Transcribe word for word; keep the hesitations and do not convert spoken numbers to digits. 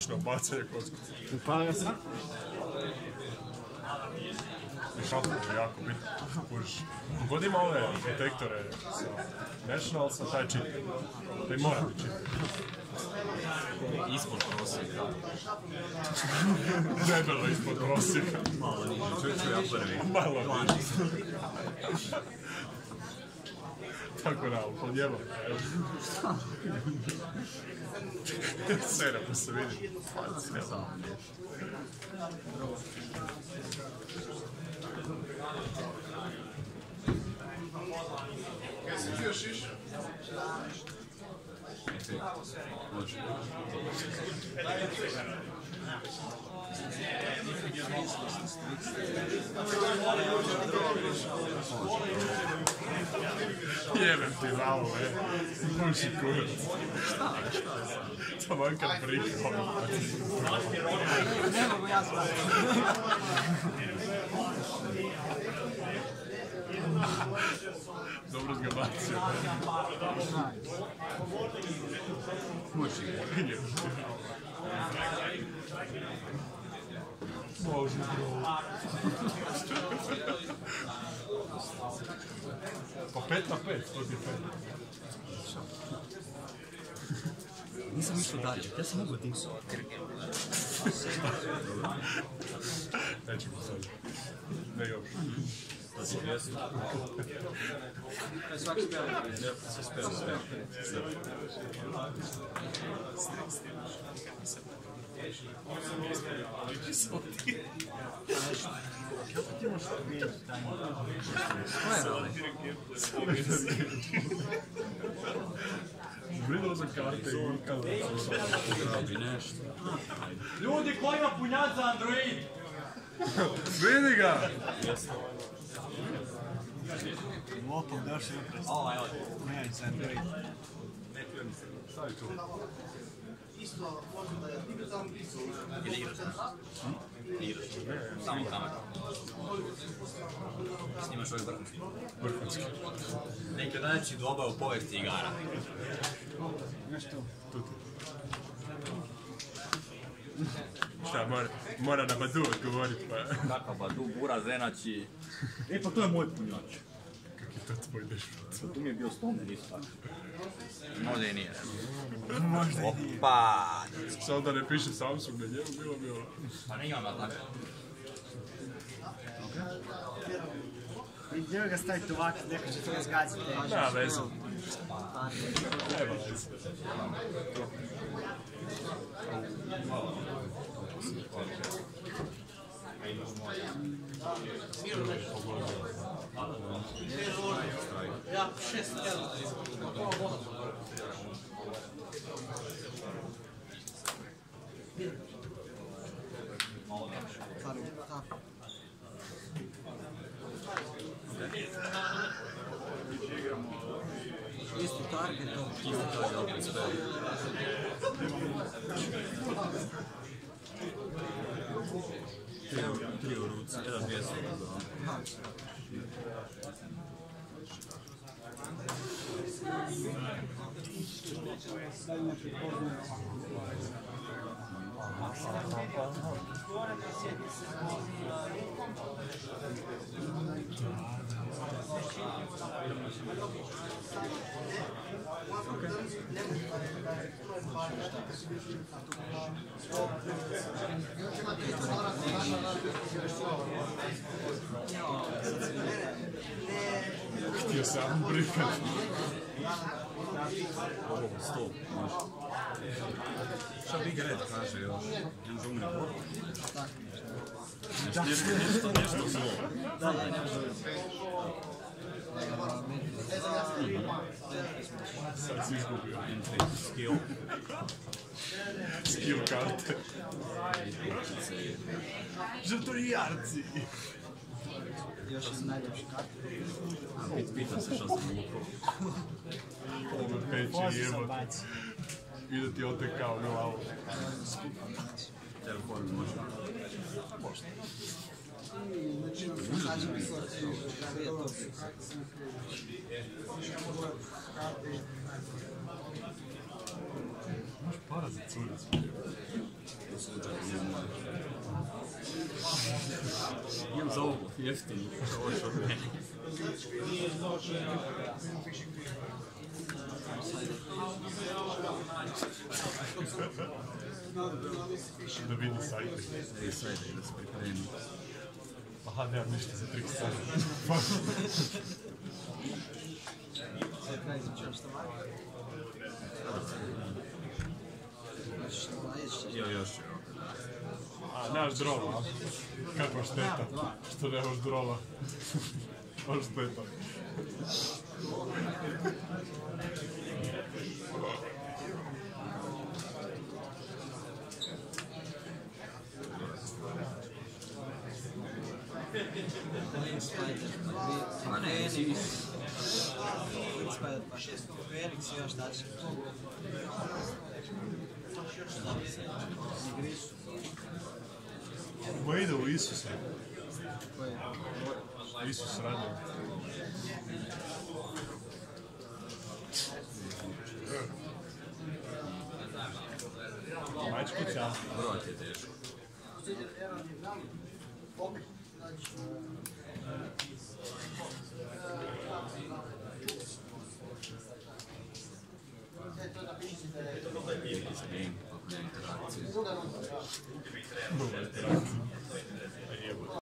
Točno, bacanje kockice. Upalio sam. I šalter je jako bitno, kužiš. Kogod ima ove detektore sa Nationalsa, taj čip. Taj mora biti čip. Ispod prosjeka. Debelo ispod prosjeka. Malo niže, čuću ja prvi. Malo niže. Tako da, upodjelo. Sera pa se vidi. Fascinirano. Kaj si ti još iš? Može. Jebem ti malo, e. Muši kurac. Šta je, šta je sad? To makar prihao. Ne mogu ja zvati. Dobro ga bacio. Može ga. Može, bro. Pa pet na pet, to ti je pet. Nisam išao dalje, ja sam mogu tim su. Nećemo sad. Ne još. Da si svjesni. Svaki spjeli. Sve speo, sve. Kako ti možeš vidjeti taj model? Ko je rali? Gledao sam karte i ukazao sam. Radi nešto. Ljudi, ko ima punjac za Android? Vidi ga! Lopov došli upres. Ovo, evo. Punjač za Android. Šta je tu? Ili igraš? Igraš. Samo kamer. Snimaš ovaj vrhunski. Vrhunski. Neki od najvećih doba u povijesti igara. Nešto. Tu ti. Šta, mora, mora na Badu odgovorit, pa... Kakav Badu, Bura, Zenači. E pa to je moj punjač. Kak je to tvoj dešut? Tu mi je bio stoner isto tako. Možda i nije. Možda i nije. Opa! Samo da ne piše Samsung na njemu, bilo bi ovo. Pa ne imam ja tako. I gdje ga staviti ovako, neko će to zgaziti. Da, veze. Nema veze. Ja, šest, jedan. Isti target, to. Isto to je opet sve. Tri u ruci, jedan dvijesto. Htio sam brikat. Ovo, sto, može. Šta Big Red kaže još? Jedan žumni bor? Nešto, nešto, nešto zlo. Da, da, ne može. Sad si izgubio. Entry, skill. Skill karte. Žetorijarci. Još je najljepši kart. Pit, pitam se šta sam uvukao. Ovo peći Poslije sam jebot. baci. Ide ti otekao u glavu. Telefon možda. Možda. Imaš para za curicu. Imam za ovo, jeftini. Ovo je od mene. Da vidi sajte. I sajde, da se pripremi. Aha, nemam ništa za trik sad. Sad kraj izvučujem što manje. Znači što manje ćeš... Jo, još je. A, nemaš drova, a? Kakva šteta, što nemaš drova. Baš šteta. Spider, A ne, nisi Phoenix. Spider, pa Phoenix i još daći. Igriš. Ma ide u Isusa. Koji je? Isus radio. Mačkića. broj je teško. Game, ako ne interakcije. Nula interakcija.